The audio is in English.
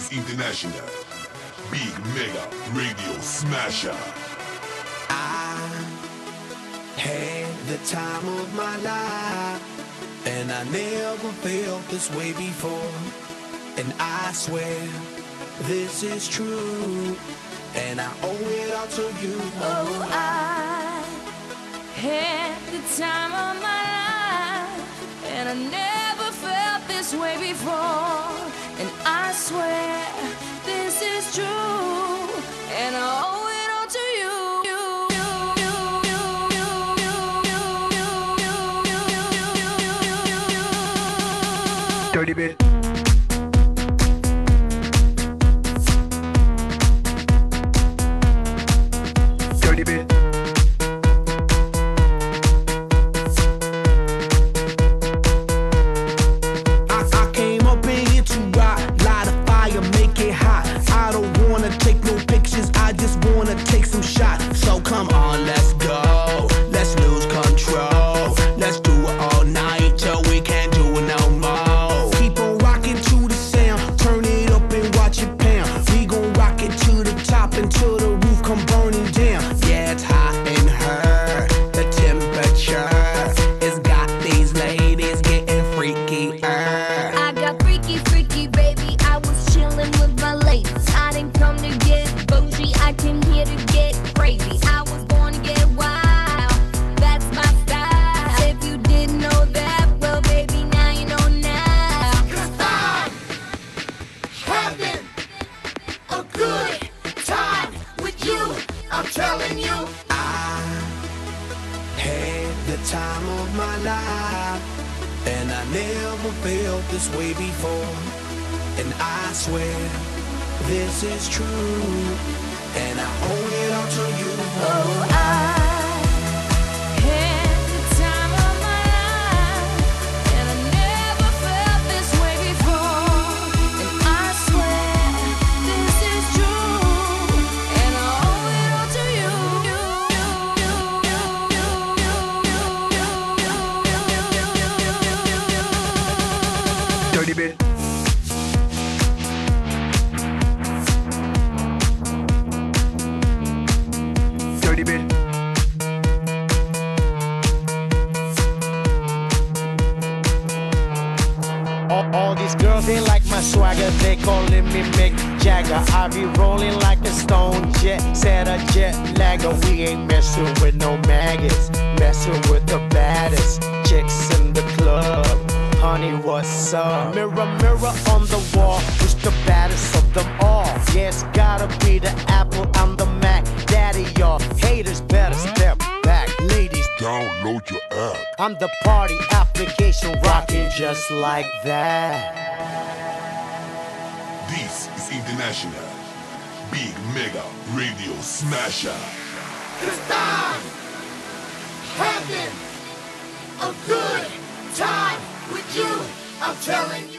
is International Big Mega Radio Smasher. I had the time of my life, and I never felt this way before. And I swear this is true, and I owe it all to you. Oh, I had the time of my life, and I never felt this way before. And I swear this is true, and I owe it all to you. Dirty bit. Dirty bit. I came up in here to rock, light a fire, make it hot. I don't wanna take no pictures, I just wanna take some shots. So come on, let's go, let's lose control. Let's do it all night till we can't do it no more. Keep on rocking to the sound, turn it up and watch it pound. We gon' rock it to the top until the roof come burning down. Yeah, it's hot in her, the temperature has got these ladies getting freaky. I got freaky, freaky, baby. I was chillin' with my ladies. I didn't come to get bougie, I came here to get crazy. I was born to get wild, that's my style. If you didn't know that, well, baby, now you know now. 'Cause I'm having a good time with you, I'm telling you. I had the time of my life, and I never felt this way before. And I swear this is true, and I owe it all to you. Oh, I had the time of my life, and I never felt this way before. And I swear this is true, and I owe it all to you. Dirty bit. Dirty bit. All these girls, they like my swagger, they calling me Mick Jagger. I be rolling like a stone jet, set a jet lagger. We ain't messing with no maggots, messing with the baddest chicks in the club. Honey, what's up? Mirror, mirror on the wall, who's the baddest of them all? Yeah, it's gotta be the Apple, I'm the Mac. Daddy, y'all haters better step back. Ladies, Download your app. I'm the party application rocking just like that. This is International Big Mega Radio Smasher. 'Cause I'm having a good time with you, I'm telling you.